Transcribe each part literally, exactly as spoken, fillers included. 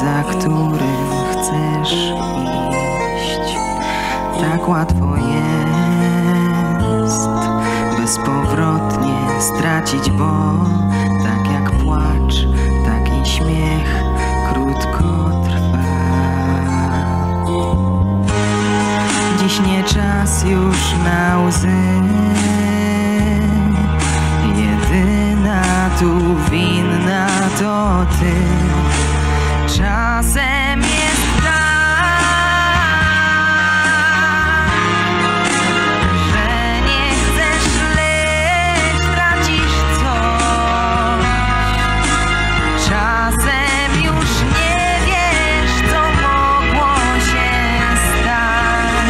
za którym chcesz iść. Tak łatwo jest bezpowrotnie stracić, bo tak jak płacz, tak i śmiech krótko trwa. Dziś nie czas już na łzy, jedyna tu winna to ty. Czasem jest tak, że nie chcesz leć, tracisz coś. Czasem już nie wiesz, co mogło się stać.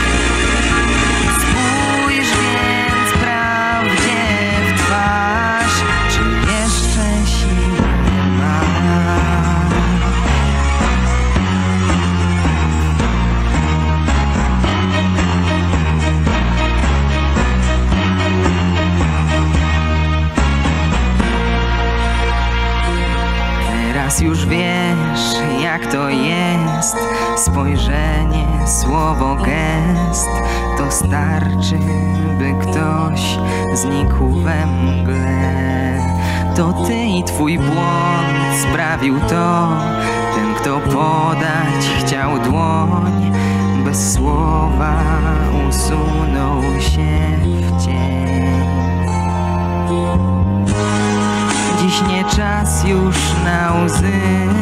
Spójrz więc prawdzie w twarz, czy jeszcze siły masz. Teraz już wiesz, jak to jest. Spojrzenie, słowo, gest to starczy, by ktoś znikł we mgle. To ty i twój błąd sprawił to. Ten, kto podać chciał dłoń, bez słowa usunął się w cień. Dziś nie czas już na łzy,